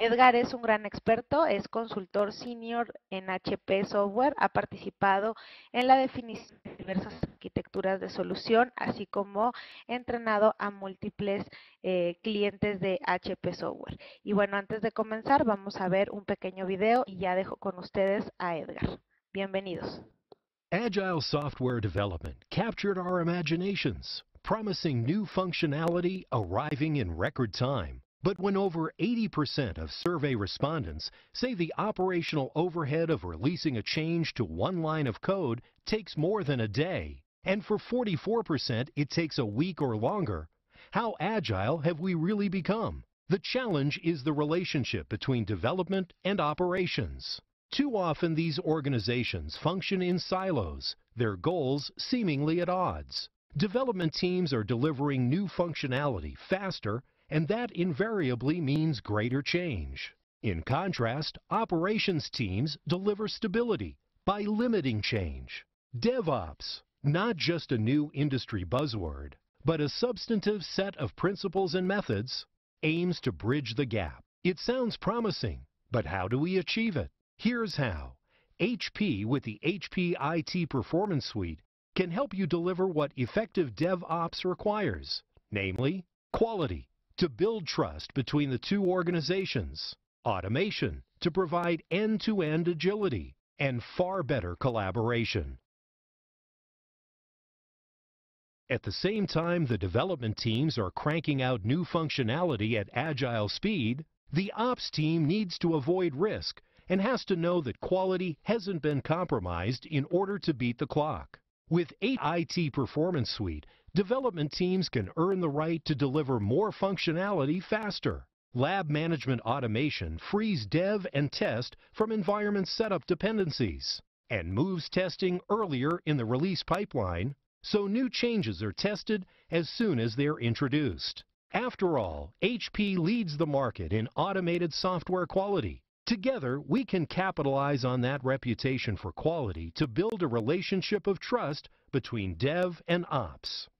Edgar es un gran experto, es consultor senior en HP Software, ha participado en la definición de diversas arquitecturas de solución, así como entrenado a múltiples clientes de HP Software. Y bueno, antes de comenzar, vamos a ver un pequeño video y ya dejo con ustedes a Edgar. Bienvenidos. Agile software development captured our imaginations, promising new functionality arriving in record time. But when over 80% of survey respondents say the operational overhead of releasing a change to one line of code takes more than a day, and for 44% it takes a week or longer, how agile have we really become? The challenge is the relationship between development and operations. Too often these organizations function in silos, their goals seemingly at odds. Development teams are delivering new functionality faster, and that invariably means greater change. In contrast, operations teams deliver stability by limiting change. DevOps, not just a new industry buzzword, but a substantive set of principles and methods, aims to bridge the gap. It sounds promising, but how do we achieve it? Here's how. HP with the HP IT Performance Suite can help you deliver what effective DevOps requires, namely, quality, to build trust between the two organizations, automation, to provide end-to-end agility, and far better collaboration. At the same time the development teams are cranking out new functionality at agile speed, the ops team needs to avoid risk and has to know that quality hasn't been compromised in order to beat the clock. With IT Performance Suite, development teams can earn the right to deliver more functionality faster. Lab management automation frees dev and test from environment setup dependencies and moves testing earlier in the release pipeline, so new changes are tested as soon as they're introduced. After all, HP leads the market in automated software quality. Together, we can capitalize on that reputation for quality to build a relationship of trust between dev and ops.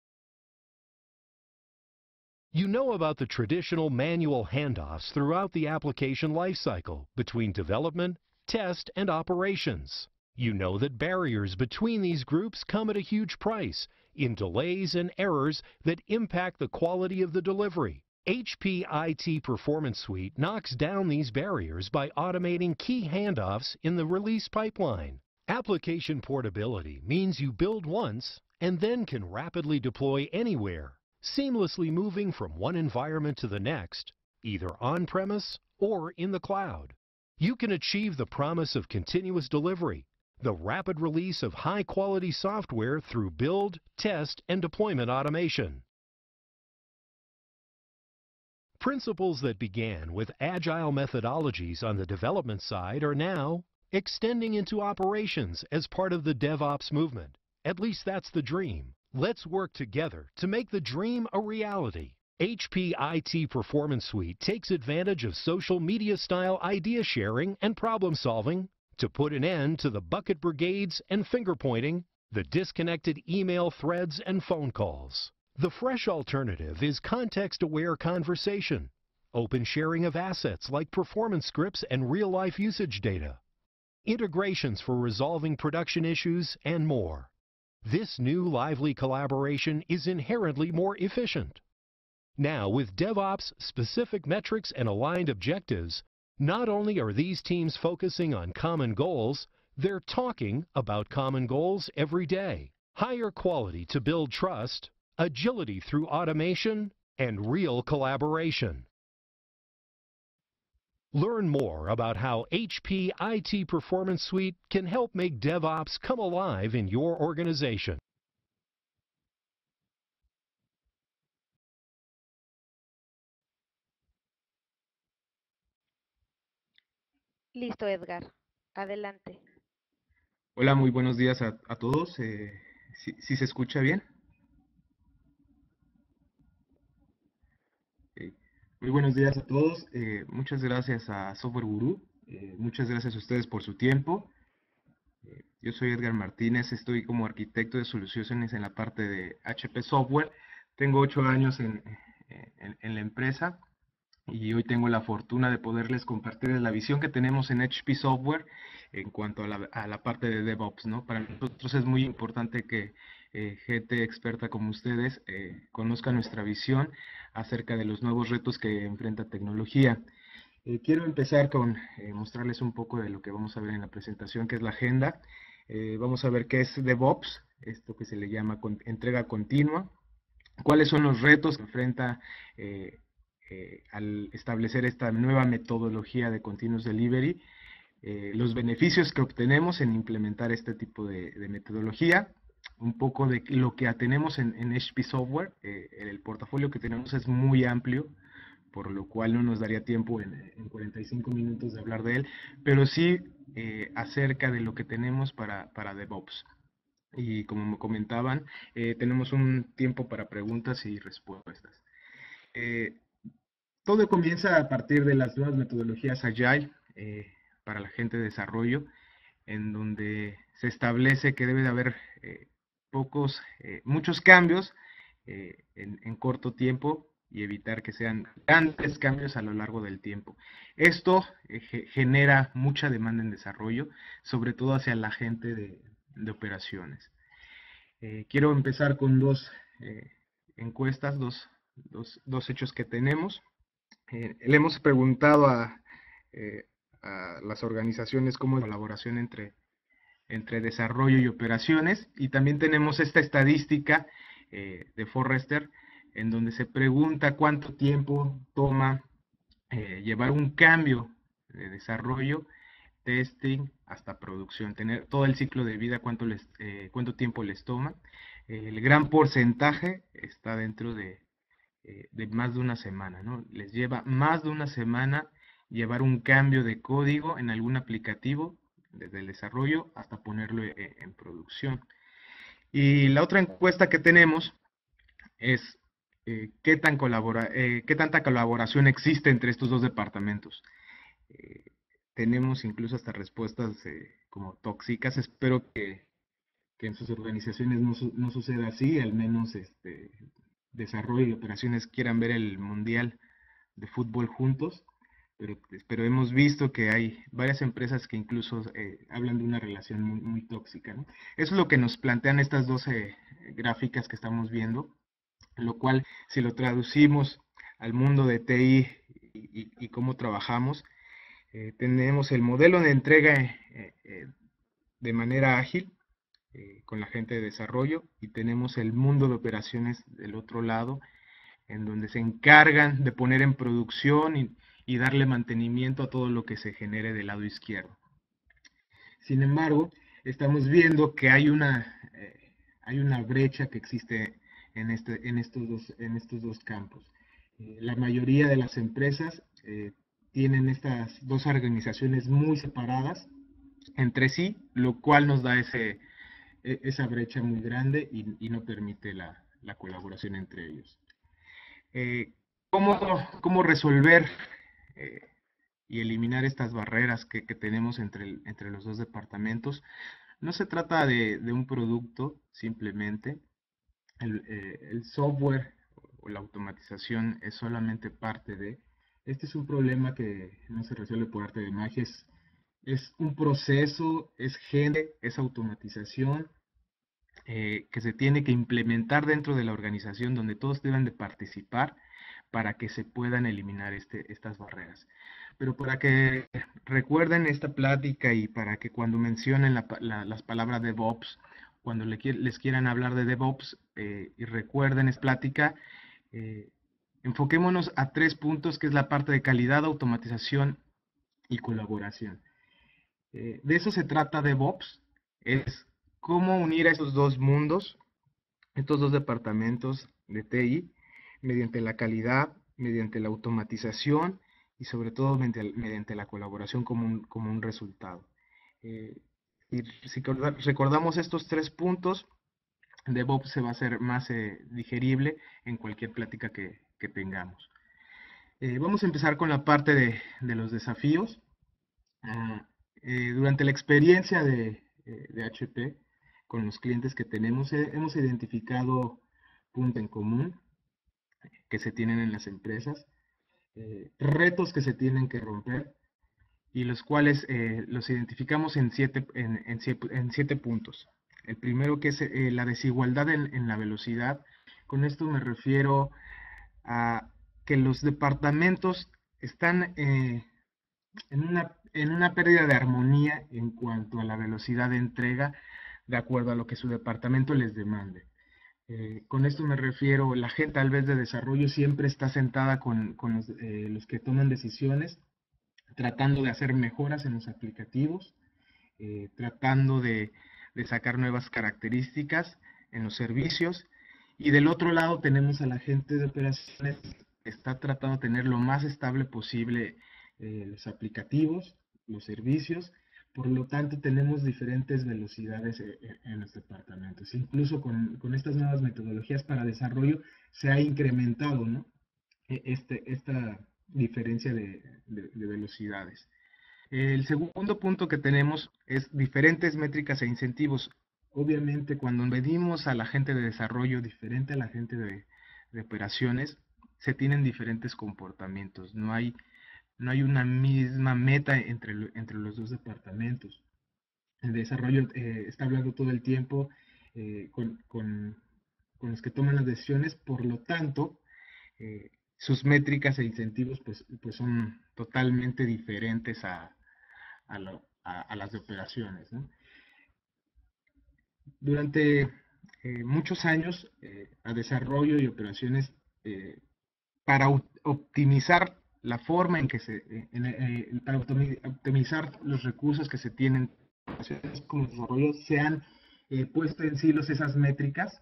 You know about the traditional manual handoffs throughout the application lifecycle between development, test, and operations. You know that barriers between these groups come at a huge price in delays and errors that impact the quality of the delivery. HP IT Performance Suite knocks down these barriers by automating key handoffs in the release pipeline. Application portability means you build once and then can rapidly deploy anywhere, seamlessly moving from one environment to the next, either on-premise or in the cloud. You can achieve the promise of continuous delivery, the rapid release of high-quality software through build, test, and deployment automation. Principles that began with agile methodologies on the development side are now extending into operations as part of the DevOps movement. At least that's the dream. Let's work together to make the dream a reality. HP IT Performance Suite takes advantage of social media-style idea sharing and problem solving to put an end to the bucket brigades and finger-pointing, the disconnected email threads and phone calls. The fresh alternative is context-aware conversation, open sharing of assets like performance scripts and real-life usage data, integrations for resolving production issues, and more. This new lively collaboration is inherently more efficient. Now, with DevOps specific metrics and aligned objectives, not only are these teams focusing on common goals, they're talking about common goals every day. Higher quality to build trust, agility through automation, and real collaboration. Learn more about how HP IT Performance Suite can help make DevOps come alive in your organization. Listo, Edgar. Adelante. Hola, muy buenos días a todos. ¿Sí se escucha bien? Ok. Muy buenos días a todos. Muchas gracias a Software Guru. Muchas gracias a ustedes por su tiempo. Yo soy Edgar Martínez, estoy como arquitecto de soluciones en la parte de HP Software. Tengo 8 años en la empresa. y hoy tengo la fortuna de poderles compartir la visión que tenemos en HP Software en cuanto a la parte de DevOps, ¿no? Para nosotros es muy importante que gente experta como ustedes conozca nuestra visión acerca de los nuevos retos que enfrenta tecnología. Quiero empezar con mostrarles un poco de lo que vamos a ver en la presentación, que es la agenda. Vamos a ver qué es DevOps, esto que se le llama entrega continua, cuáles son los retos que enfrenta al establecer esta nueva metodología de Continuous Delivery, los beneficios que obtenemos en implementar este tipo de metodología, un poco de lo que tenemos en HP Software. El portafolio que tenemos es muy amplio, por lo cual no nos daría tiempo en 45 minutos de hablar de él, pero sí acerca de lo que tenemos para DevOps. Y como me comentaban, tenemos un tiempo para preguntas y respuestas. Eh, Todo comienza a partir de las nuevas metodologías Agile para la gente de desarrollo, en donde se establece que debe de haber muchos cambios en corto tiempo y evitar que sean grandes cambios a lo largo del tiempo. Esto genera mucha demanda en desarrollo, sobre todo hacia la gente de operaciones. Quiero empezar con dos encuestas, dos hechos que tenemos. Le hemos preguntado a las organizaciones cómo es la colaboración entre desarrollo y operaciones, y también tenemos esta estadística de Forrester en donde se pregunta cuánto tiempo toma llevar un cambio de desarrollo, testing hasta producción, tener todo el ciclo de vida, cuánto tiempo les toma. El gran porcentaje está dentro de más de una semana, ¿no? Les lleva más de una semana llevar un cambio de código en algún aplicativo, desde el desarrollo hasta ponerlo en producción. Y la otra encuesta que tenemos es qué tanta colaboración existe entre estos dos departamentos. Eh, Tenemos incluso hasta respuestas como tóxicas. Espero que en sus organizaciones no suceda así, al menos desarrollo y operaciones quieran ver el mundial de fútbol juntos, pero hemos visto que hay varias empresas que incluso hablan de una relación muy tóxica, ¿no? Eso es lo que nos plantean estas 12 gráficas que estamos viendo, lo cual, si lo traducimos al mundo de TI y cómo trabajamos, tenemos el modelo de entrega de manera ágil, con la gente de desarrollo, y tenemos el mundo de operaciones del otro lado, en donde se encargan de poner en producción y darle mantenimiento a todo lo que se genere del lado izquierdo. Sin embargo, estamos viendo que hay una brecha que existe en estos dos campos. La mayoría de las empresas tienen estas dos organizaciones muy separadas entre sí, lo cual nos da esa brecha muy grande y no permite la colaboración entre ellos. Eh, ¿Cómo resolver eh, y eliminar estas barreras que tenemos entre los dos departamentos? No se trata de un producto simplemente. El software o la automatización es solamente parte de. Este es un problema que no se resuelve por arte de magia. Es un proceso, es gente, es automatización que se tiene que implementar dentro de la organización, donde todos deben de participar para que se puedan eliminar estas barreras. Pero para que recuerden esta plática y para que cuando mencionen las palabras DevOps, cuando les quieran hablar de DevOps y recuerden esta plática, eh, enfoquémonos a 3 puntos, que es la parte de calidad, automatización y colaboración. De eso se trata DevOps, es cómo unir a estos dos mundos, estos dos departamentos de TI, mediante la calidad, mediante la automatización y sobre todo mediante la colaboración como un resultado. Y si recordamos estos 3 puntos, DevOps se va a hacer más digerible en cualquier plática que tengamos. Vamos a empezar con la parte de los desafíos. Durante la experiencia de HP con los clientes que tenemos, hemos identificado puntos en común que se tienen en las empresas. retos que se tienen que romper y los cuales los identificamos en siete puntos. El primero que es la desigualdad en la velocidad. Con esto me refiero a que los departamentos están en una pérdida de armonía en cuanto a la velocidad de entrega de acuerdo a lo que su departamento les demande. Con esto me refiero, la gente tal vez de desarrollo siempre está sentada con los que toman decisiones, tratando de hacer mejoras en los aplicativos, tratando de sacar nuevas características en los servicios. Y del otro lado tenemos a la gente de operaciones que está tratando de tener lo más estable posible los aplicativos, los servicios. Por lo tanto, tenemos diferentes velocidades en los departamentos. Incluso con estas nuevas metodologías para desarrollo se ha incrementado, ¿no? Esta diferencia de velocidades. El segundo punto que tenemos es diferentes métricas e incentivos. Obviamente, cuando medimos a la gente de desarrollo diferente a la gente de operaciones, se tienen diferentes comportamientos. No hay una misma meta entre los dos departamentos. El desarrollo está hablando todo el tiempo con los que toman las decisiones, por lo tanto, sus métricas e incentivos pues son totalmente diferentes a las de operaciones, ¿no? Durante muchos años, a desarrollo y operaciones, para optimizar la forma en que para optimizar los recursos que se tienen como desarrollo, se han puesto en silos esas métricas.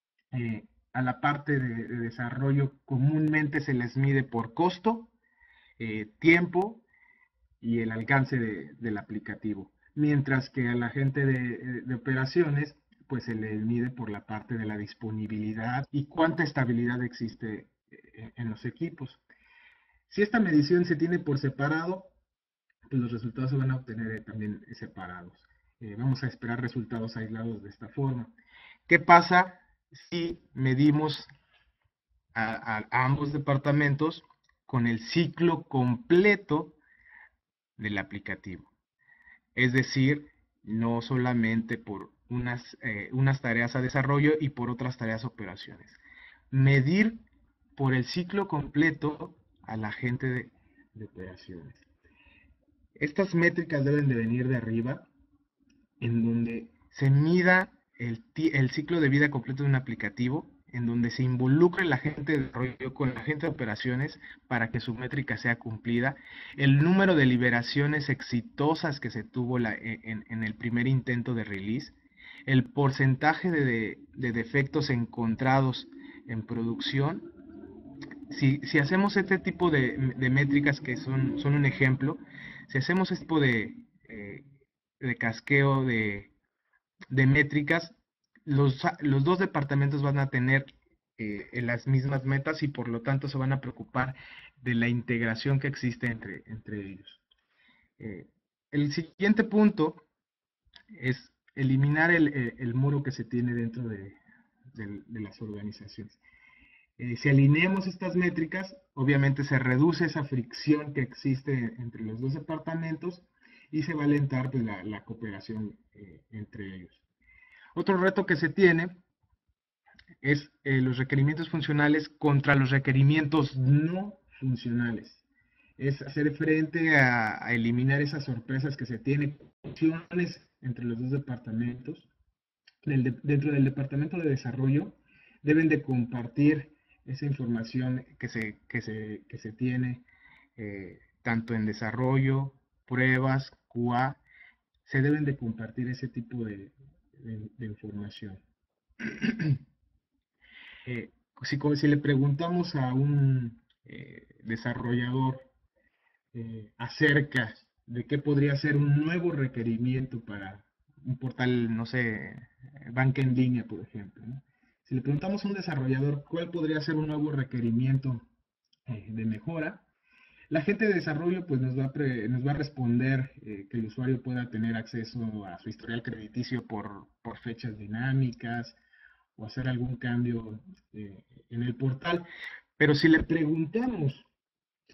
A la parte de desarrollo comúnmente se les mide por costo, tiempo y el alcance del aplicativo, mientras que a la gente de operaciones pues se le mide por la parte de la disponibilidad y cuánta estabilidad existe en los equipos. Si esta medición se tiene por separado, pues los resultados se van a obtener también separados. Vamos a esperar resultados aislados de esta forma. ¿Qué pasa si medimos a ambos departamentos con el ciclo completo del aplicativo? Es decir, no solamente por unas tareas a desarrollo y por otras tareas operaciones. Medir por el ciclo completo a la gente de operaciones. Estas métricas deben de venir de arriba, en donde se mida el ciclo de vida completo de un aplicativo, en donde se involucre la gente de desarrollo con la gente de operaciones para que su métrica sea cumplida, el número de liberaciones exitosas que se tuvo en el primer intento de release, el porcentaje de defectos encontrados en producción. Si hacemos este tipo de métricas que son un ejemplo, si hacemos este tipo de casqueo de métricas, los dos departamentos van a tener las mismas metas y por lo tanto se van a preocupar de la integración que existe entre ellos. El siguiente punto es eliminar el muro que se tiene dentro de las organizaciones. Si alineamos estas métricas, obviamente se reduce esa fricción que existe entre los dos departamentos y se va a alentar pues, la cooperación entre ellos. Otro reto que se tiene es los requerimientos funcionales contra los requerimientos no funcionales. Es hacer frente a eliminar esas sorpresas que se tienen entre los dos departamentos. Dentro del departamento de desarrollo deben de compartir esa información que se tiene tanto en desarrollo, pruebas, QA, se deben de compartir ese tipo de información. Si le preguntamos a un desarrollador acerca de qué podría ser un nuevo requerimiento para un portal, no sé, banca en línea, por ejemplo, ¿no? Si le preguntamos a un desarrollador cuál podría ser un nuevo requerimiento de mejora, la gente de desarrollo pues nos va a responder que el usuario pueda tener acceso a su historial crediticio por fechas dinámicas o hacer algún cambio en el portal. Pero si le preguntamos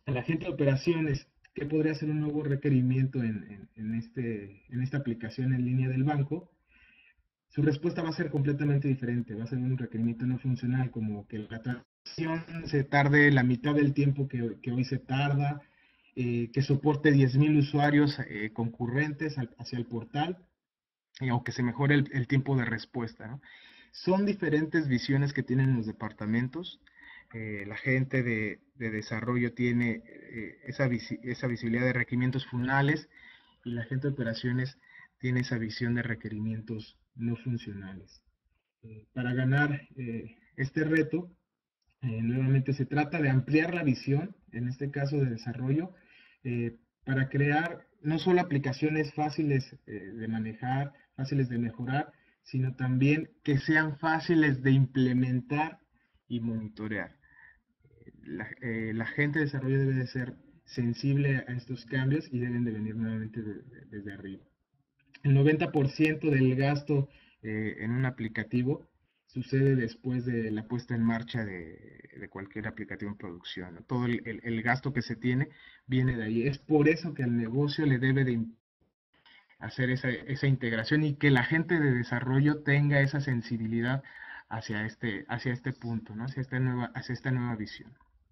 A la gente de operaciones, ¿qué podría ser un nuevo requerimiento en esta aplicación en línea del banco? Su respuesta va a ser completamente diferente. Va a ser un requerimiento no funcional, como que la transacción se tarde la mitad del tiempo que hoy se tarda, que soporte 10.000 usuarios concurrentes hacia el portal, o que se mejore el tiempo de respuesta, ¿no? Son diferentes visiones que tienen los departamentos. La gente de desarrollo tiene esa visibilidad de requerimientos funcionales, y la gente de operaciones tiene esa visión de requerimientos no funcionales. Para ganar este reto, nuevamente se trata de ampliar la visión, en este caso de desarrollo, para crear no solo aplicaciones fáciles de manejar, fáciles de mejorar, sino también que sean fáciles de implementar y monitorear. La gente de desarrollo debe de ser sensible a estos cambios y deben de venir nuevamente desde arriba. El 90% del gasto en un aplicativo sucede después de la puesta en marcha de cualquier aplicativo en producción, ¿no? Todo el gasto que se tiene viene de ahí. Es por eso que al negocio le debe de hacer esa integración, y que la gente de desarrollo tenga esa sensibilidad hacia este punto, ¿no? Hacia esta nueva visión.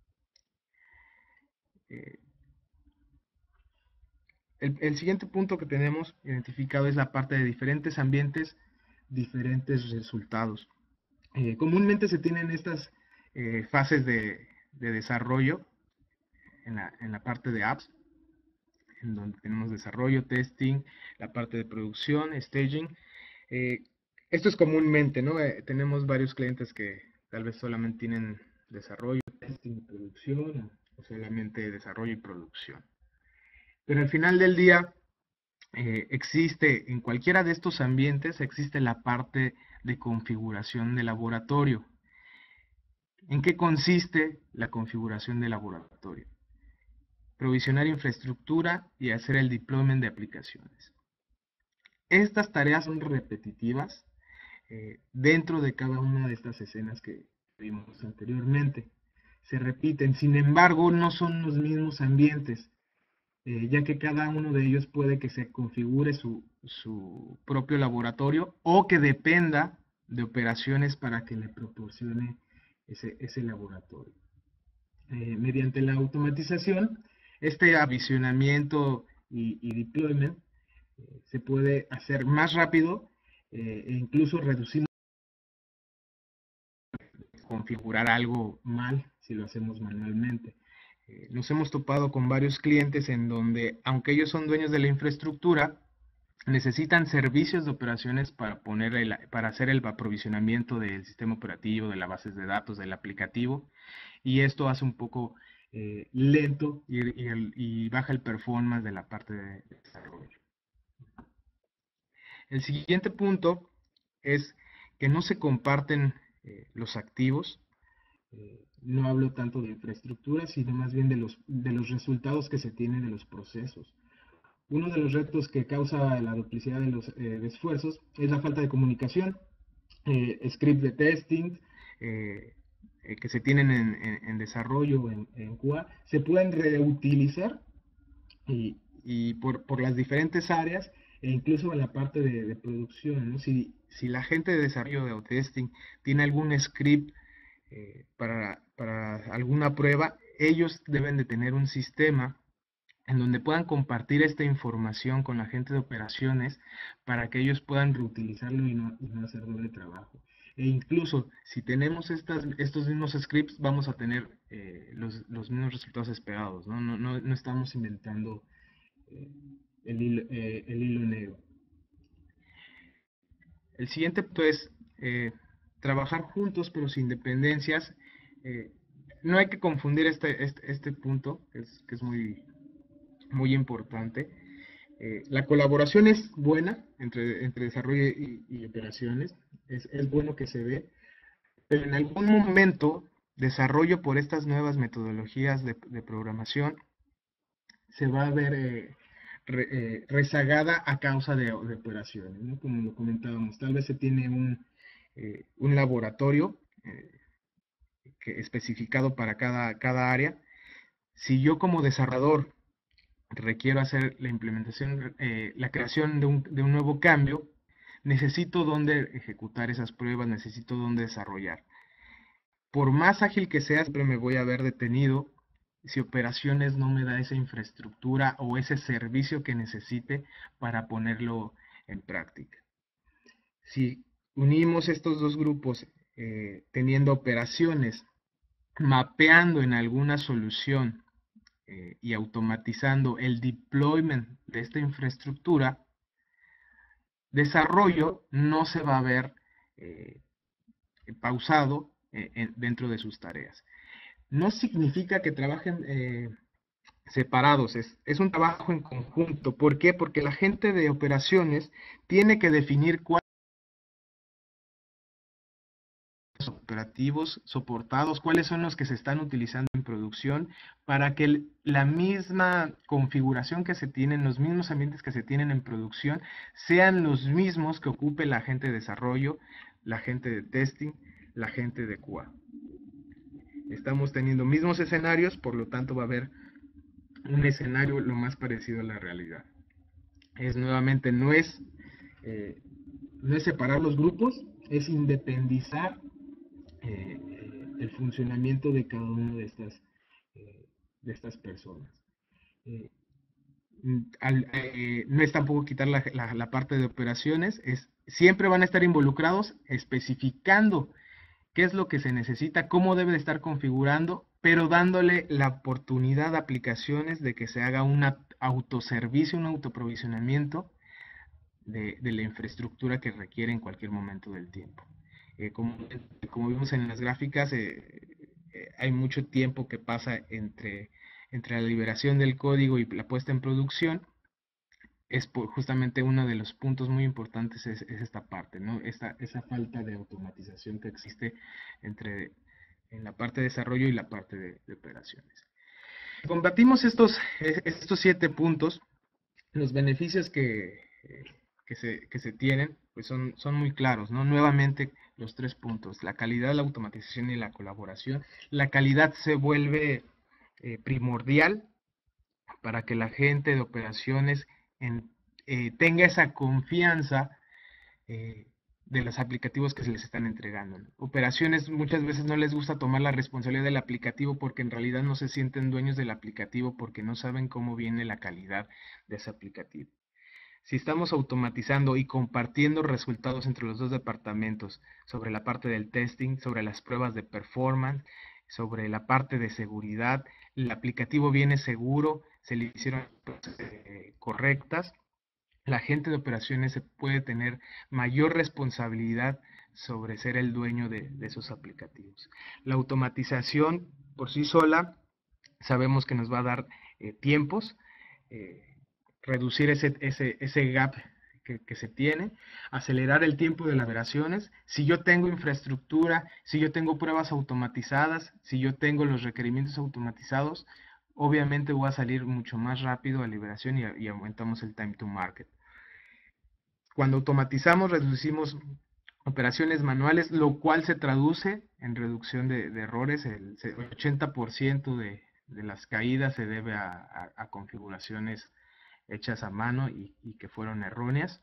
Eh, el siguiente punto que tenemos identificado es la parte de diferentes ambientes, diferentes resultados. Comúnmente se tienen estas fases de desarrollo en la parte de apps, en donde tenemos desarrollo, testing, la parte de producción, staging. Esto es comúnmente, ¿no? Tenemos varios clientes que tal vez solamente tienen desarrollo, testing y producción, o solamente desarrollo y producción. Pero al final del día, existe en cualquiera de estos ambientes, existe la parte de configuración de laboratorio. ¿En qué consiste la configuración de laboratorio? Provisionar infraestructura y hacer el deployment de aplicaciones. Estas tareas son repetitivas dentro de cada una de estas escenas que vimos anteriormente. Se repiten, sin embargo, no son los mismos ambientes, ya que cada uno de ellos puede que se configure su propio laboratorio, o que dependa de operaciones para que le proporcione ese laboratorio. Mediante la automatización, este avisionamiento y deployment se puede hacer más rápido, e incluso reducir, configurar algo mal si lo hacemos manualmente. Nos hemos topado con varios clientes en donde, aunque ellos son dueños de la infraestructura, necesitan servicios de operaciones para hacer el aprovisionamiento del sistema operativo, de las bases de datos, del aplicativo, y esto hace un poco lento y baja el performance de la parte de desarrollo. El siguiente punto es que no se comparten los activos. No hablo tanto de infraestructura, sino más bien de los resultados que se tienen de los procesos. Uno de los retos que causa la duplicidad de los esfuerzos es la falta de comunicación. Scripts de testing que se tienen en desarrollo, en QA, se pueden reutilizar y por las diferentes áreas, e incluso en la parte de producción, ¿no? Si la gente de desarrollo o testing tiene algún script para alguna prueba, ellos deben de tener un sistema en donde puedan compartir esta información con la gente de operaciones, para que ellos puedan reutilizarlo y no hacer doble trabajo. E incluso si tenemos estos mismos scripts, vamos a tener los mismos resultados esperados, ¿no? No estamos inventando el hilo negro. El siguiente punto es trabajar juntos pero sin dependencias. No hay que confundir este punto, que es muy importante. La colaboración es buena entre desarrollo y operaciones, es bueno que se dé, pero en algún momento desarrollo, por estas nuevas metodologías de programación, se va a ver rezagada a causa de operaciones, ¿no? Como lo comentábamos, tal vez se tiene un laboratorio especificado para cada área, Si yo como desarrollador requiero hacer la implementación, la creación de un nuevo cambio, necesito dónde ejecutar esas pruebas, necesito dónde desarrollar. Por más ágil que sea, siempre me voy a ver detenido si operaciones no me da esa infraestructura o ese servicio que necesite para ponerlo en práctica. Si unimos estos dos grupos teniendo operaciones, mapeando en alguna solución y automatizando el deployment de esta infraestructura, desarrollo no se va a ver pausado dentro de sus tareas. No significa que trabajen separados, es un trabajo en conjunto. ¿Por qué? Porque la gente de operaciones tiene que definir cuáles son los operativos soportados, cuáles son los que se están utilizando en producción, para que la misma configuración que se tienen, los mismos ambientes que se tienen en producción, sean los mismos que ocupe la gente de desarrollo, la gente de testing, la gente de QA. Estamos teniendo mismos escenarios, por lo tanto va a haber un escenario lo más parecido a la realidad. Nuevamente, no es separar los grupos, es independizar el funcionamiento de cada una de estas personas. No es tampoco quitar la parte de operaciones, siempre van a estar involucrados especificando qué es lo que se necesita, cómo debe de estar configurando, pero dándole la oportunidad a aplicaciones de que se haga un autoservicio, un autoprovisionamiento de la infraestructura que requiere en cualquier momento del tiempo. Como vimos en las gráficas, hay mucho tiempo que pasa entre la liberación del código y la puesta en producción. Justamente uno de los puntos muy importantes es esta parte, ¿no? Esa falta de automatización que existe en la parte de desarrollo y la parte de operaciones. Si combatimos estos 7 puntos, los beneficios que se tienen pues son muy claros, ¿no? Nuevamente los 3 puntos, la calidad, la automatización y la colaboración. La calidad se vuelve primordial para que la gente de operaciones tenga esa confianza de los aplicativos que se les están entregando. Operaciones muchas veces no les gusta tomar la responsabilidad del aplicativo porque en realidad no se sienten dueños del aplicativo porque no saben cómo viene la calidad de ese aplicativo. Si estamos automatizando y compartiendo resultados entre los dos departamentos sobre la parte del testing, sobre las pruebas de performance, sobre la parte de seguridad, el aplicativo viene seguro, se le hicieron correctas, la gente de operaciones se puede tener mayor responsabilidad sobre ser el dueño de esos aplicativos. La automatización por sí sola sabemos que nos va a dar tiempos, reducir ese gap que se tiene, acelerar el tiempo de las operaciones. Si yo tengo infraestructura, si yo tengo pruebas automatizadas, si yo tengo los requerimientos automatizados, obviamente voy a salir mucho más rápido a liberación y aumentamos el time to market. Cuando automatizamos, reducimos operaciones manuales, lo cual se traduce en reducción de errores. El 80% de las caídas se debe a configuraciones hechas a mano y que fueron erróneas.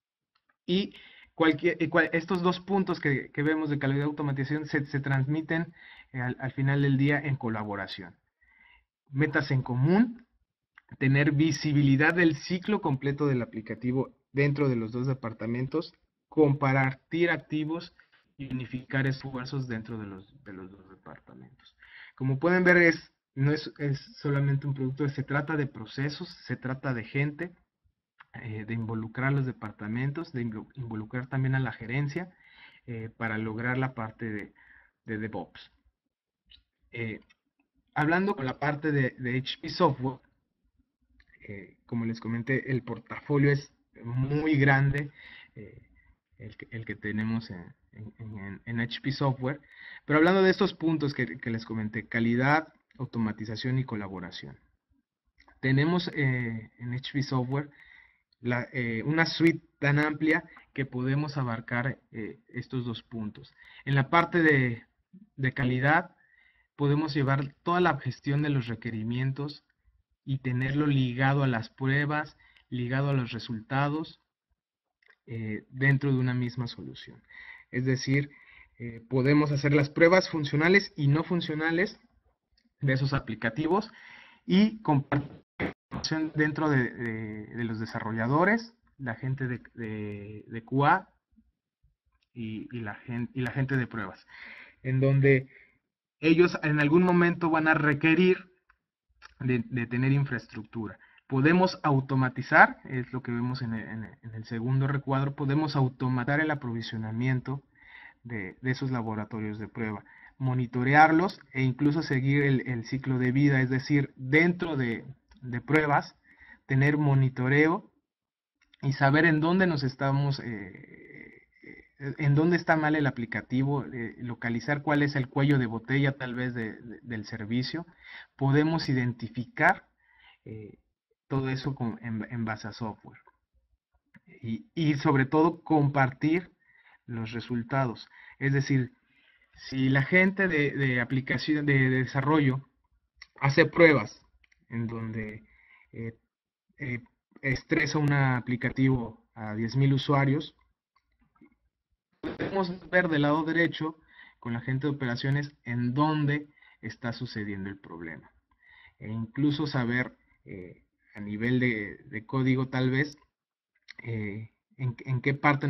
Y estos 2 puntos que vemos de calidad de automatización se transmiten al final del día en colaboración. Metas en común, tener visibilidad del ciclo completo del aplicativo dentro de los 2 departamentos, compartir activos y unificar esfuerzos dentro de los 2 departamentos. Como pueden ver, no es solamente un producto, se trata de procesos, se trata de gente, de involucrar los departamentos, de involucrar también a la gerencia para lograr la parte de DevOps. Hablando con la parte de HP Software, como les comenté, el portafolio es muy grande, el que tenemos en HP Software. Pero hablando de estos puntos que les comenté, calidad, automatización y colaboración. Tenemos en HP Software una suite tan amplia que podemos abarcar estos 2 puntos. En la parte de calidad, podemos llevar toda la gestión de los requerimientos y tenerlo ligado a las pruebas, ligado a los resultados dentro de una misma solución. Es decir, podemos hacer las pruebas funcionales y no funcionales de esos aplicativos y compartir dentro de los desarrolladores, la gente de QA y la gente de pruebas, en donde ellos en algún momento van a requerir de tener infraestructura. Podemos automatizar, es lo que vemos en el segundo recuadro, podemos automatizar el aprovisionamiento de esos laboratorios de prueba, monitorearlos e incluso seguir el ciclo de vida, es decir, dentro de pruebas, tener monitoreo y saber en dónde nos estamos, en dónde está mal el aplicativo, localizar cuál es el cuello de botella tal vez del servicio. Podemos identificar todo eso en base a software. Y sobre todo compartir los resultados. Es decir, si la gente de aplicación, de desarrollo, hace pruebas en donde estresa un aplicativo a 10,000 usuarios, podemos ver del lado derecho con la gente de operaciones en dónde está sucediendo el problema. E incluso saber a nivel de código tal vez en qué parte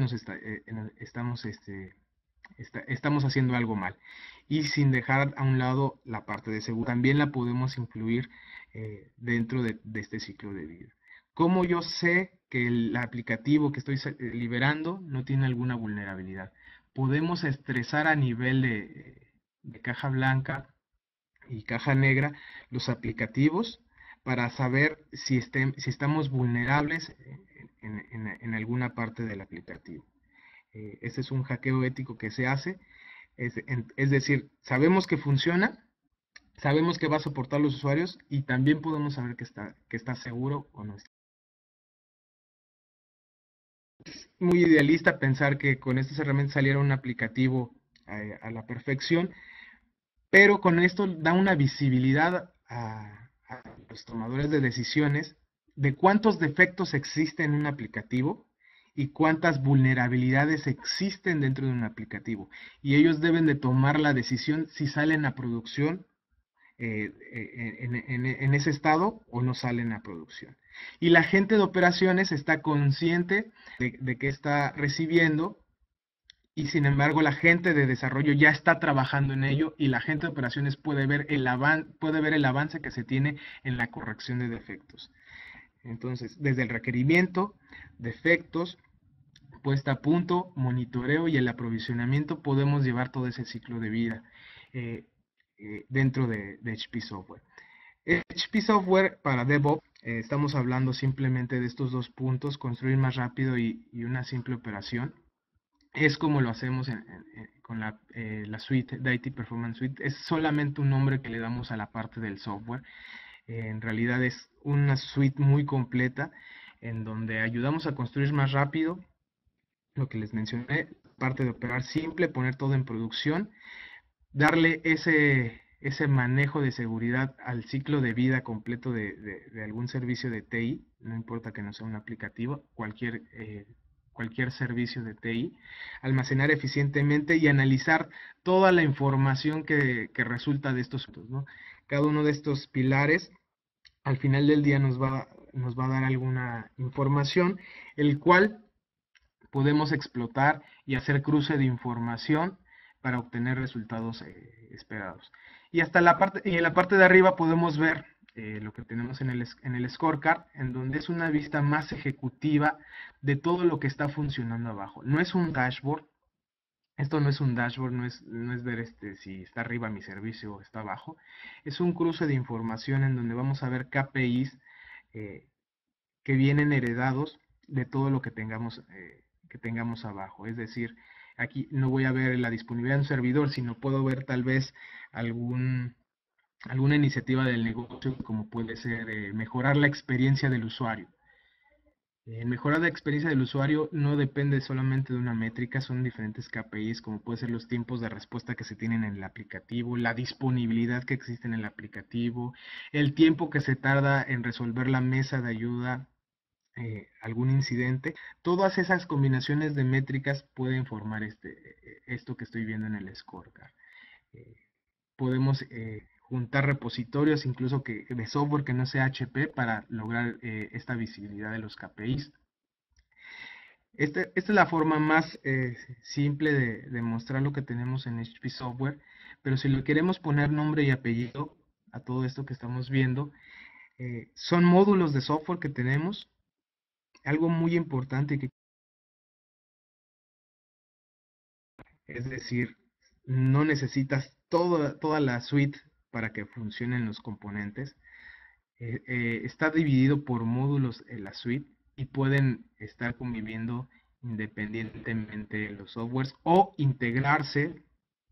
estamos haciendo algo mal. Y sin dejar a un lado la parte de seguridad, también la podemos incluir dentro de este ciclo de vida. ¿Cómo yo sé que el aplicativo que estoy liberando no tiene alguna vulnerabilidad? Podemos estresar a nivel de caja blanca y caja negra los aplicativos para saber si estamos vulnerables en alguna parte del aplicativo. Este es un hackeo ético que se hace, es decir, sabemos que funciona, sabemos que va a soportar a los usuarios y también podemos saber que está seguro o no está. Es muy idealista pensar que con estas herramientas saliera un aplicativo a la perfección, pero con esto da una visibilidad a los tomadores de decisiones de cuántos defectos existen en un aplicativo y cuántas vulnerabilidades existen dentro de un aplicativo. Y ellos deben de tomar la decisión si salen a producción en ese estado o no salen a producción. Y la gente de operaciones está consciente de que está recibiendo y sin embargo la gente de desarrollo ya está trabajando en ello y la gente de operaciones puede ver el avance que se tiene en la corrección de defectos. Entonces, desde el requerimiento, defectos, puesta a punto, monitoreo y el aprovisionamiento, podemos llevar todo ese ciclo de vida dentro de HP Software. HP Software para DevOps, estamos hablando simplemente de estos dos puntos, construir más rápido y una simple operación. Es como lo hacemos con la suite de IT Performance Suite. Es solamente un nombre que le damos a la parte del software. En realidad es una suite muy completa en donde ayudamos a construir más rápido, lo que les mencioné, parte de operar simple, poner todo en producción, darle ese manejo de seguridad al ciclo de vida completo de algún servicio de TI, no importa que no sea un aplicativo, cualquier servicio de TI, almacenar eficientemente y analizar toda la información que resulta de estos puntos, ¿no? Cada uno de estos pilares al final del día nos va a dar alguna información, el cual podemos explotar y hacer cruce de información para obtener resultados esperados. Y en la parte de arriba podemos ver lo que tenemos en el scorecard, en donde es una vista más ejecutiva de todo lo que está funcionando abajo. No es un dashboard, esto no es un dashboard, no es ver si está arriba mi servicio o está abajo. Es un cruce de información en donde vamos a ver KPIs que vienen heredados de todo lo que tengamos abajo. Es decir, aquí no voy a ver la disponibilidad de un servidor, sino puedo ver tal vez alguna iniciativa del negocio, como puede ser mejorar la experiencia del usuario. Mejorar la experiencia del usuario no depende solamente de una métrica, son diferentes KPIs, como puede ser los tiempos de respuesta que se tienen en el aplicativo, la disponibilidad que existe en el aplicativo, el tiempo que se tarda en resolver la mesa de ayuda, algún incidente. Todas esas combinaciones de métricas pueden formar esto que estoy viendo en el scorecard. Eh, Podemos juntar repositorios incluso de software que no sea HP para lograr esta visibilidad de los KPIs. Esta es la forma más simple de mostrar lo que tenemos en HP Software, pero si le queremos poner nombre y apellido a todo esto que estamos viendo, son módulos de software que tenemos. Algo muy importante que es decir, no necesitas toda la suite para que funcionen los componentes. Está dividido por módulos en la suite y pueden estar conviviendo independientemente de los softwares o integrarse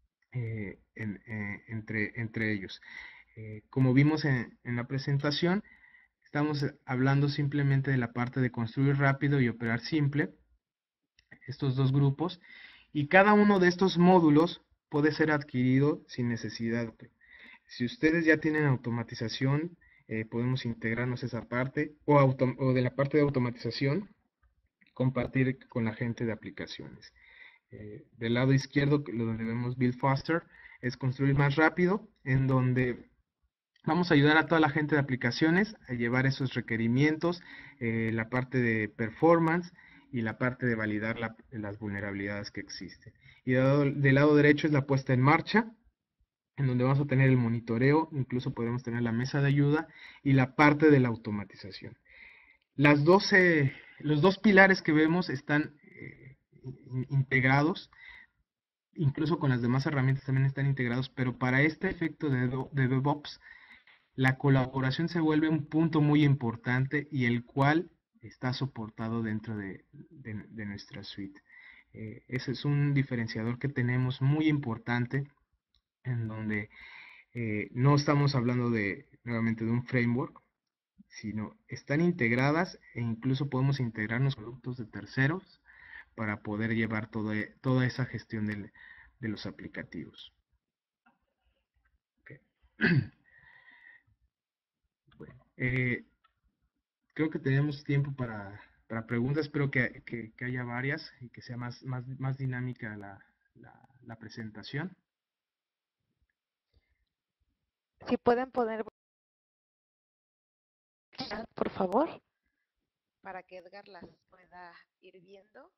entre ellos. Como vimos en la presentación, estamos hablando simplemente de la parte de construir rápido y operar simple, estos dos grupos, y cada uno de estos módulos puede ser adquirido sin necesidad. Si ustedes ya tienen automatización, podemos integrarnos esa parte, o de la parte de automatización, compartir con la gente de aplicaciones. Del lado izquierdo, donde vemos Build Faster, es construir más rápido, en donde vamos a ayudar a toda la gente de aplicaciones a llevar esos requerimientos, la parte de performance y la parte de validar las vulnerabilidades que existen. Y del lado derecho es la puesta en marcha, en donde vamos a tener el monitoreo, incluso podemos tener la mesa de ayuda y la parte de la automatización. Los dos pilares que vemos están integrados, incluso con las demás herramientas también están integrados, pero para este efecto de DevOps, la colaboración se vuelve un punto muy importante y el cual está soportado dentro de nuestra suite. Ese es un diferenciador que tenemos muy importante, en donde no estamos hablando nuevamente de un framework, sino están integradas e incluso podemos integrarnos con productos de terceros para poder llevar toda esa gestión de los aplicativos. Okay. Bueno, creo que tenemos tiempo para preguntas, espero que haya varias y que sea más dinámica la presentación. Si pueden poner chat, por favor, para que Edgar las pueda ir viendo.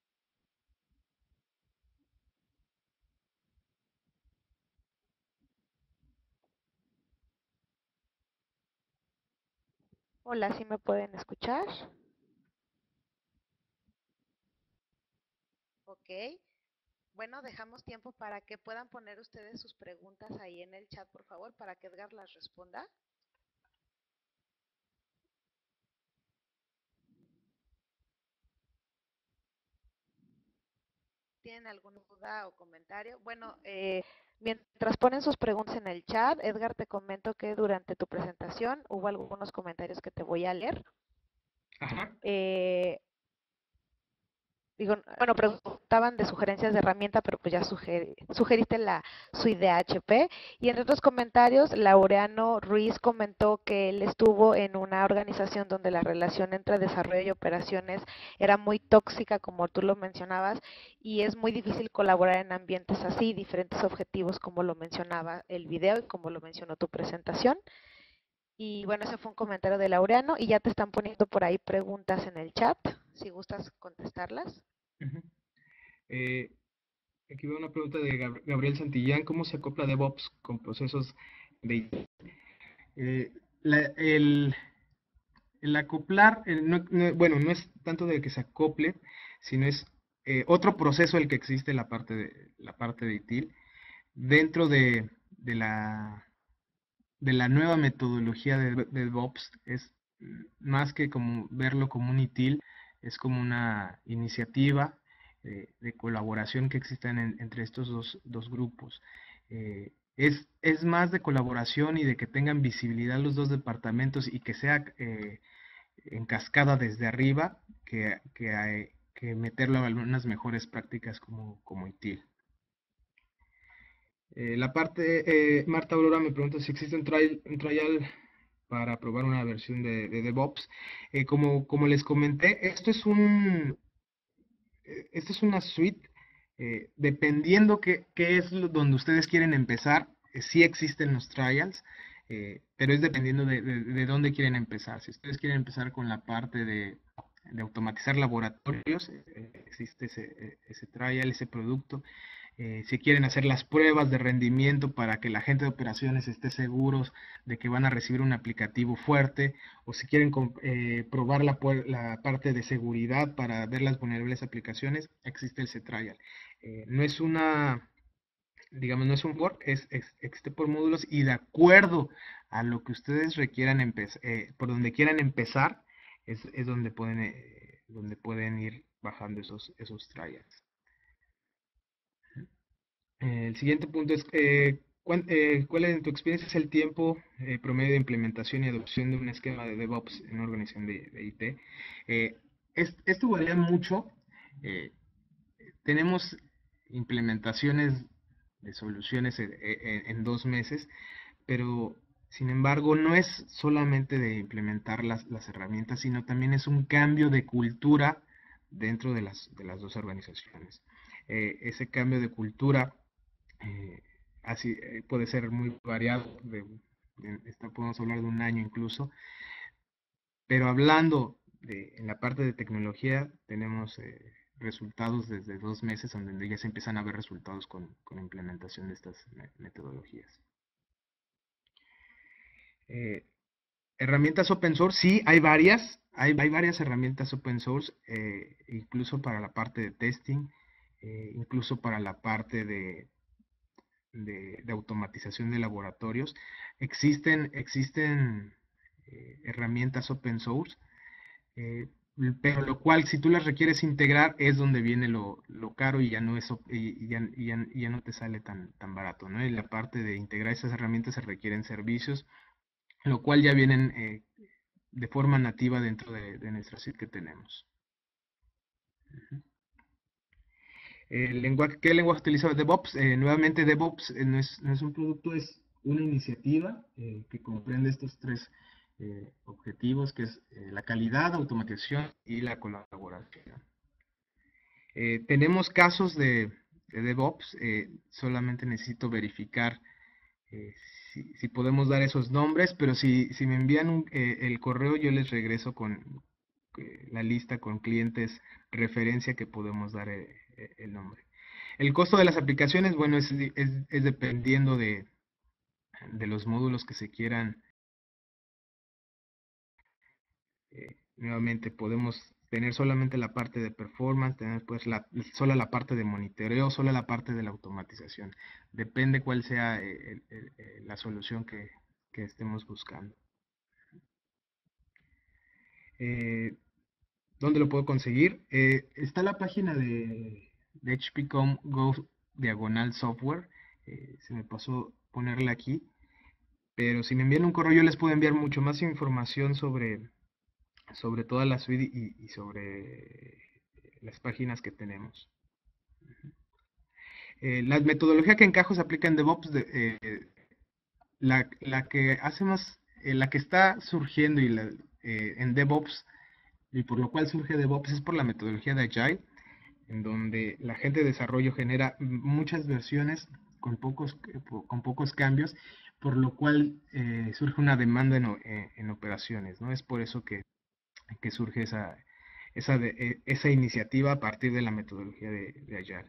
Hola, ¿sí me pueden escuchar? Ok. Bueno, dejamos tiempo para que puedan poner ustedes sus preguntas ahí en el chat, por favor, para que Edgar las responda. ¿Tienen alguna duda o comentario? Bueno, mientras ponen sus preguntas en el chat, Edgar, te comento que durante tu presentación hubo algunos comentarios que te voy a leer. Ajá. Bueno, preguntaban de sugerencias de herramienta, pero pues ya sugeriste la suite de HP. Y entre otros comentarios, Laureano Ruiz comentó que él estuvo en una organización donde la relación entre desarrollo y operaciones era muy tóxica, como tú lo mencionabas, y es muy difícil colaborar en ambientes así, diferentes objetivos, como lo mencionaba el video y como lo mencionó tu presentación. Y bueno, ese fue un comentario de Laureano y ya te están poniendo por ahí preguntas en el chat, si gustas contestarlas. Aquí veo una pregunta de Gabriel Santillán: ¿cómo se acopla DevOps con procesos de el acoplar, bueno, no es tanto de que se acople, sino es otro proceso el que existe en la parte de ITIL dentro de la nueva metodología de DevOps. Es más que como verlo como un ITIL, es como una iniciativa de colaboración que existen entre estos dos grupos. Es más de colaboración y de que tengan visibilidad los dos departamentos y que sea en cascada desde arriba que meterlo a algunas mejores prácticas como ITIL. Marta Aurora me pregunta si existe un trial para probar una versión de DevOps. Como les comenté, esto es una suite, dependiendo qué es donde ustedes quieren empezar, sí existen los trials, pero es dependiendo de dónde quieren empezar. Si ustedes quieren empezar con la parte de automatizar laboratorios, existe ese trial, ese producto. Si quieren hacer las pruebas de rendimiento para que la gente de operaciones esté seguros de que van a recibir un aplicativo fuerte, o si quieren probar la parte de seguridad para ver las vulnerables aplicaciones, existe el C-Trial. No es digamos, no es un fork, existe por módulos, y de acuerdo a lo que ustedes requieran empezar, por donde quieran empezar, es donde pueden ir bajando esos trials. El siguiente punto es, ¿cuál en tu experiencia es el tiempo promedio de implementación y adopción de un esquema de DevOps en una organización de IT? Esto varía mucho. Tenemos implementaciones de soluciones en 2 meses, pero sin embargo no es solamente de implementar las herramientas, sino también es un cambio de cultura dentro de las dos organizaciones. Ese cambio de cultura así puede ser muy variado, podemos hablar de un año incluso, pero hablando en la parte de tecnología, tenemos resultados desde 2 meses, donde ya se empiezan a ver resultados con la implementación de estas metodologías. Herramientas open source, sí, hay varias herramientas open source, incluso para la parte de testing, incluso para la parte de automatización de laboratorios. Existen herramientas open source, pero lo cual, si tú las requieres integrar, es donde viene lo caro, y ya no ya no te sale tan barato, ¿no? En la parte de integrar esas herramientas se requieren servicios, lo cual ya vienen de forma nativa dentro de nuestra suite que tenemos. ¿Qué lenguaje utiliza DevOps? Nuevamente, DevOps no es un producto, es una iniciativa que comprende estos 3 objetivos, que es la calidad, automatización y la colaboración. Tenemos casos de DevOps, solamente necesito verificar si podemos dar esos nombres, pero si me envían el correo, yo les regreso con la lista con clientes referencia que podemos dar el nombre. El costo de las aplicaciones, bueno, es dependiendo de los módulos que se quieran. Nuevamente podemos tener solamente la parte de performance, tener pues sola la parte de monitoreo, sola la parte de la automatización. Depende cuál sea la solución que estemos buscando. ¿Dónde lo puedo conseguir? Está la página de HP.com /software. Se me pasó ponerla aquí, pero si me envían un correo, yo les puedo enviar mucho más información sobre toda la suite y sobre las páginas que tenemos. La metodología que encajo se aplica en DevOps. La que está surgiendo en DevOps, y por lo cual surge DevOps, es por la metodología de Agile, en donde la gente de desarrollo genera muchas versiones con pocos cambios, por lo cual surge una demanda en operaciones, ¿no? Es por eso que surge esa iniciativa a partir de la metodología de Agile.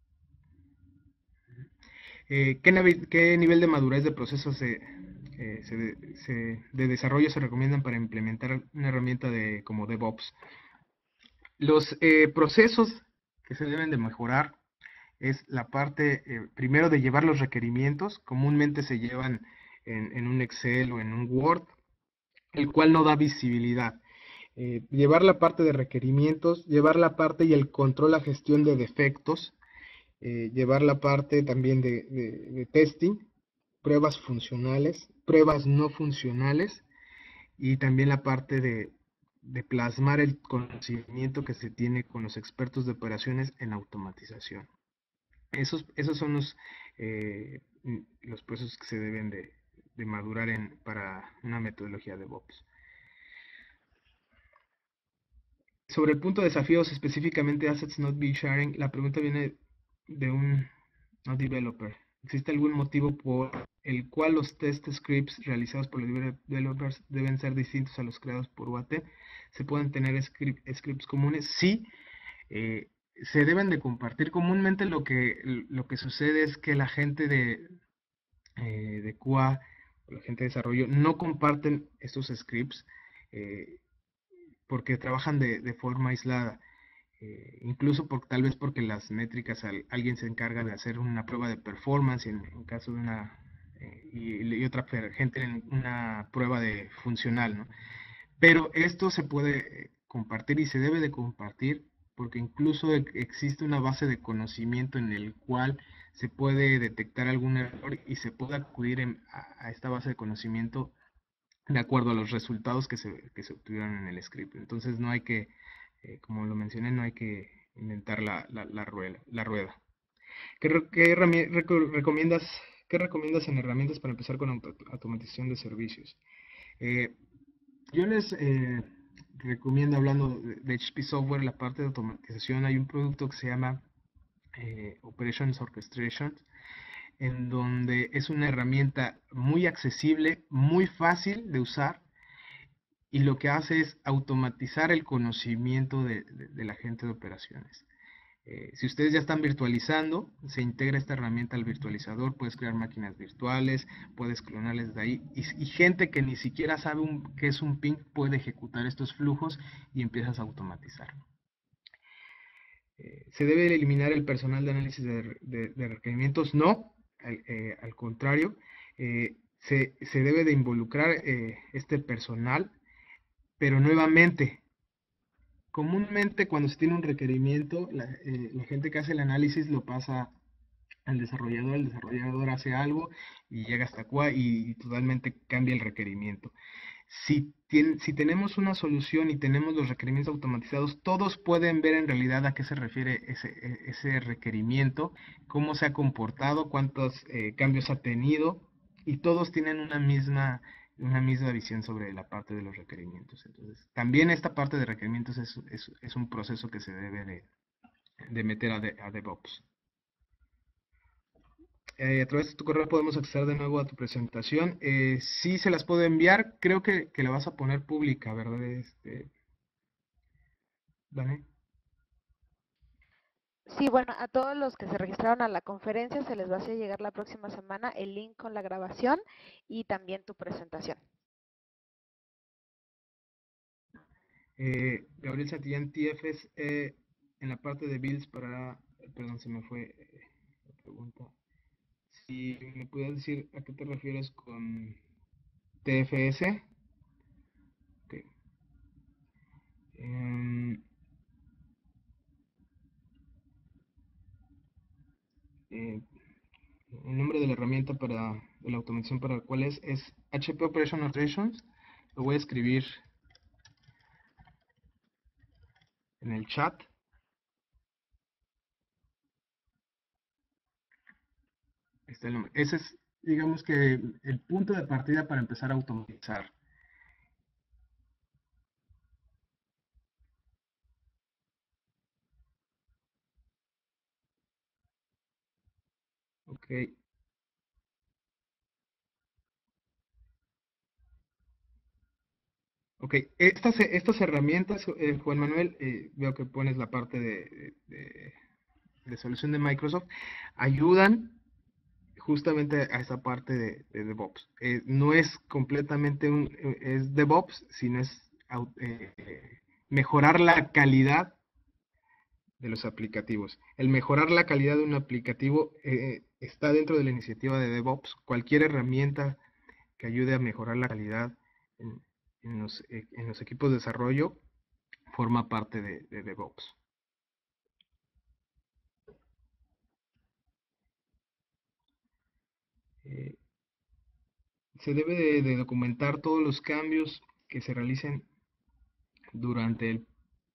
¿Qué nivel de madurez de procesos de desarrollo se recomiendan para implementar una herramienta como DevOps? Los procesos que se deben de mejorar es la parte, primero, de llevar los requerimientos. Comúnmente se llevan en un Excel o en un Word, el cual no da visibilidad. Llevar la parte de requerimientos, llevar la parte y el control, la gestión de defectos, llevar la parte también de testing, pruebas funcionales, pruebas no funcionales, y también la parte de de plasmar el conocimiento que se tiene con los expertos de operaciones en automatización. Esos son los procesos que se deben de madurar para una metodología de DevOps. Sobre el punto de desafíos, específicamente Assets Not Be Sharing, la pregunta viene de un no developer. ¿Existe algún motivo por el cual los test scripts realizados por los developers deben ser distintos a los creados por UAT? ¿Se pueden tener scripts comunes? Sí, se deben de compartir. Comúnmente lo que sucede es que la gente de QA o la gente de desarrollo no comparten estos scripts porque trabajan de forma aislada. Incluso tal vez porque las métricas, alguien se encarga de hacer una prueba de performance en caso de y otra gente en una prueba de funcional, ¿no? Pero esto se puede compartir y se debe de compartir porque incluso existe una base de conocimiento en el cual se puede detectar algún error y se puede acudir a esta base de conocimiento de acuerdo a los resultados que se obtuvieron en el script. Entonces no hay que, como lo mencioné, no hay que inventar la rueda. Recomiendas, ¿qué recomiendas en herramientas para empezar con automatización de servicios? Yo les recomiendo, hablando de HP Software, la parte de automatización, hay un producto que se llama Operations Orchestration, en donde es una herramienta muy accesible, muy fácil de usar, y lo que hace es automatizar el conocimiento de la gente de operaciones. Si ustedes ya están virtualizando, se integra esta herramienta al virtualizador, puedes crear máquinas virtuales, puedes clonarles de ahí, y gente que ni siquiera sabe qué es un ping puede ejecutar estos flujos y empiezas a automatizar. ¿Se debe eliminar el personal de análisis de requerimientos? No, al contrario, se debe de involucrar este personal, pero nuevamente, comúnmente cuando se tiene un requerimiento, la gente que hace el análisis lo pasa al desarrollador, el desarrollador hace algo y llega hasta QA y totalmente cambia el requerimiento. Si tenemos una solución y tenemos los requerimientos automatizados, todos pueden ver en realidad a qué se refiere ese requerimiento, cómo se ha comportado, cuántos cambios ha tenido, y todos tienen una misma visión sobre la parte de los requerimientos. Entonces, también esta parte de requerimientos es un proceso que se debe de meter a DevOps. A través de tu correo podemos acceder de nuevo a tu presentación. Sí se las puedo enviar. Creo que la vas a poner pública, ¿verdad? Dani. Sí, bueno, a todos los que se registraron a la conferencia se les va a hacer llegar la próxima semana el link con la grabación y también tu presentación. Gabriel Santillán, TFs, en la parte de builds perdón, se me fue la pregunta. Si me pudieras decir a qué te refieres con TFS. Okay. El nombre de la herramienta de la automatización para cuál es HP Operation Operations. Lo voy a escribir en el chat. Está el nombre. Ese es, digamos que, el punto de partida para empezar a automatizar. Ok. Ok, estas herramientas, Juan Manuel, veo que pones la parte de solución de Microsoft, ayudan justamente a esta parte de DevOps. No es completamente es DevOps, sino es mejorar la calidad de los aplicativos. El mejorar la calidad de un aplicativo está dentro de la iniciativa de DevOps. Cualquier herramienta que ayude a mejorar la calidad en los equipos de desarrollo forma parte de DevOps. Se debe de documentar todos los cambios que se realicen durante el...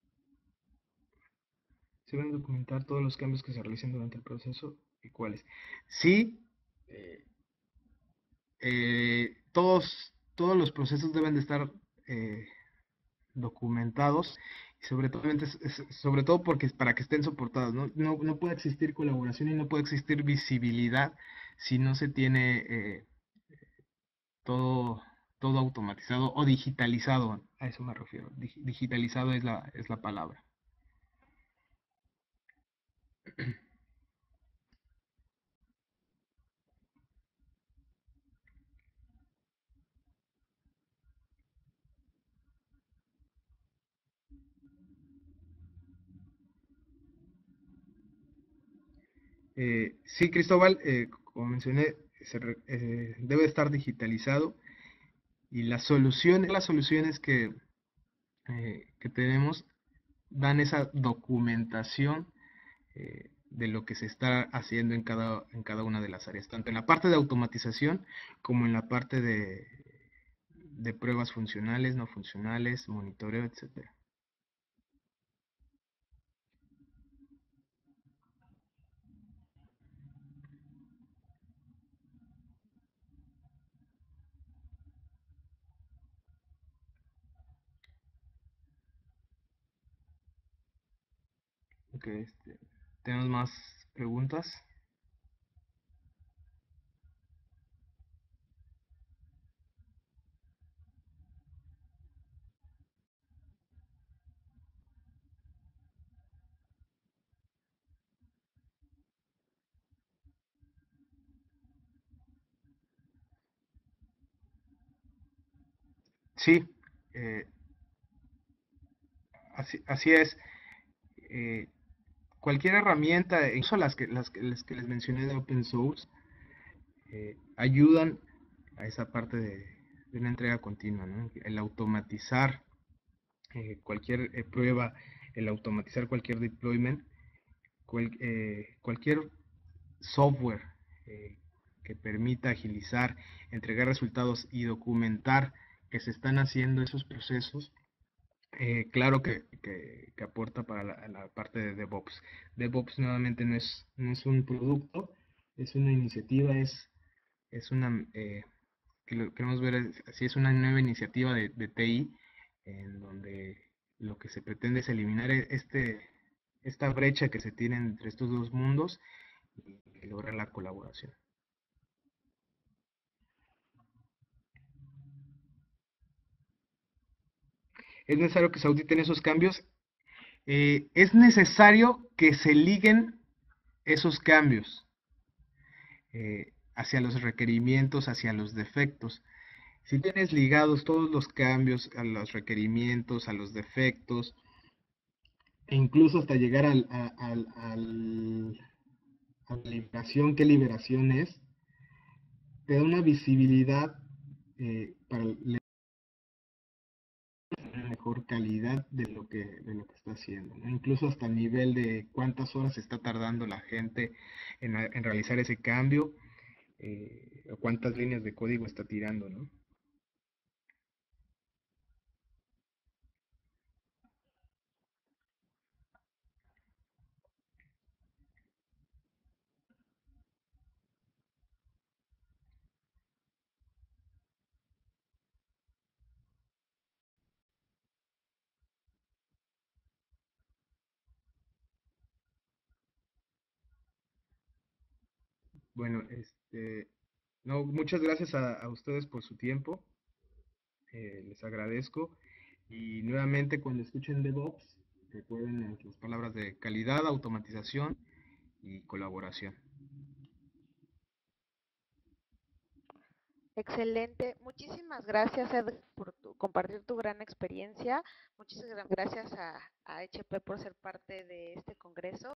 Se deben documentar todos los cambios que se realicen durante el proceso y cuáles. Sí, eh, todos los procesos deben de estar documentados y sobre todo porque para que estén soportados, ¿no? No puede existir colaboración y no puede existir visibilidad si no se tiene todo, todo automatizado o digitalizado, a eso me refiero. Digitalizado es la palabra. Sí, Cristóbal, como mencioné, debe estar digitalizado y las soluciones que tenemos dan esa documentación de lo que se está haciendo en cada una de las áreas, tanto en la parte de automatización como en la parte de pruebas funcionales, no funcionales, monitoreo, etcétera. Ok, ¿tenemos más preguntas? Sí, eh, así es. Eh, Cualquier herramienta, incluso las que les mencioné de open source, ayudan a esa parte de una entrega continua, ¿no? El automatizar cualquier prueba, el automatizar cualquier deployment, cualquier software eh, que permita agilizar, entregar resultados y documentar que se están haciendo esos procesos, claro que aporta para la parte de DevOps. DevOps nuevamente no es un producto, es una iniciativa, es una, que lo queremos ver así, es una nueva iniciativa de TI en donde lo que se pretende es eliminar esta brecha que se tiene entre estos dos mundos y lograr la colaboración. ¿Es necesario que se auditen esos cambios? Es necesario que se liguen esos cambios hacia los requerimientos, hacia los defectos. Si tienes ligados todos los cambios a los requerimientos, a los defectos, e incluso hasta llegar a la liberación, ¿qué liberación es? Te da una visibilidad para una mejor calidad de lo que está haciendo, ¿no? Incluso hasta el nivel de cuántas horas está tardando la gente en realizar ese cambio, o cuántas líneas de código está tirando, ¿no? Bueno, no, muchas gracias a ustedes por su tiempo, les agradezco. Y nuevamente cuando escuchen DevOps, recuerden las palabras de calidad, automatización y colaboración. Excelente. Muchísimas gracias, Ed, por compartir tu gran experiencia. Muchísimas gracias a HP por ser parte de este congreso.